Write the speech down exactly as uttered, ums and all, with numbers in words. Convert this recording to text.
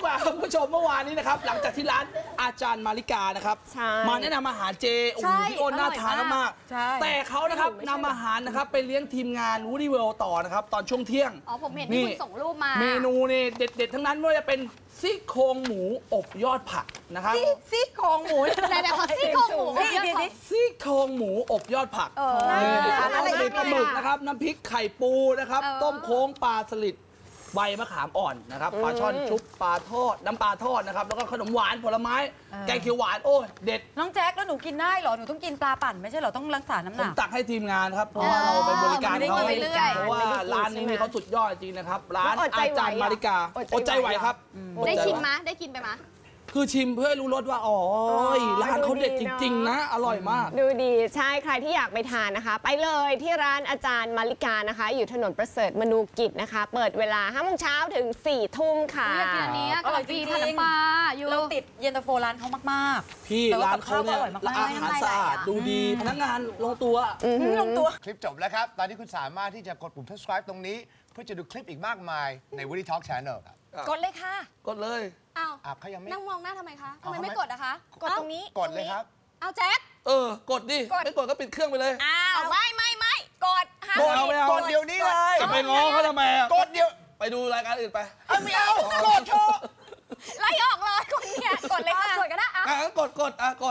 กว่าคุณผู้ชมเมื่อวานนี้นะครับหลังจากที่ร้านอาจารย์มาริกานะครับมาแนะนำอาหารเจโอ้โหพี่อ้นน่าทานมากแต่เขานะครับนำอาหารนะครับไปเลี้ยงทีมงานวูดี้เวิลด์ต่อนะครับตอนช่วงเที่ยงอ๋อผมเห็นที่คุณส่งรูปมาเมนูนี่เด็ดๆทั้งนั้นไม่ว่าจะเป็นซี่โครงหมูอบยอดผักนะครับซี่โครงหมูแต่แบบซี่โครงหมูซี่โครงหมูอบยอดผักอะไรปลาหมึกนะครับน้ำพริกไข่ปูนะครับต้มโค้งปลาสลิดใบมะขามอ่อนนะครับปลาช่อนชุบปลาทอดน้ำปลาทอดนะครับแล้วก็ขนมหวานผลไม้แกงเขียวหวานโอ้เด็ดน้องแจ๊คแล้วหนูกินได้เหรอหนูต้องกินปลาปั่นไม่ใช่เหรอต้องรักษาน้ำหนักผมตักให้ทีมงานครับเพราะว่าเราไปบริการเขาเพราะว่าร้านนี้เขาสุดยอดจริงนะครับร้านอาจารย์มาริกาอดใจไหวครับได้ชิมมะได้กินไปมะคือชิมเพื่อรู้รสว่าอ๋อร้านเขาเด็ดจริงๆนะอร่อยมากดูดีใช่ใครที่อยากไปทานนะคะไปเลยที่ร้านอาจารย์มาริกานะคะอยู่ถนนประเสริฐมนูกิจนะคะเปิดเวลาห้าโมงเช้าถึงสี่ทุ่มค่ะอยากกินอันนี้อร่อยจริงๆน้ำปลาอยู่เราติดเย็นตาโฟร้านเขามากๆพี่ร้านเขาเนี่ยอาหารสะอาดดูดีพนักงานลงตัวลงตัวคลิปจบแล้วครับตอนนี้คุณสามารถที่จะกดปุ่ม subscribe ตรงนี้เพื่อจะดูคลิปอีกมากมายใน Woody Talk Channel ครับกดเลยค่ะกดเลยอ้าวเขายังไม่นั่งมองหน้าทำไมคะทำไมไม่กดอะคะกดตรงนี้กดเลยครับเอาแจ๊คเออกดดิไม่กดก็ปิดเครื่องไปเลยอ้าวไม่ไม่ไม่กดกดเอาไม่เอากดเดี๋ยวนี้เลยจะไปง้อเขาทำไมกดเดี๋ยวไปดูรายการอื่นไปไม่เอากดเถอะไล่ออกเลยคนเนี่ยกดเลยค่ะกดก็ได้อ่ะกดกดอ่ะกด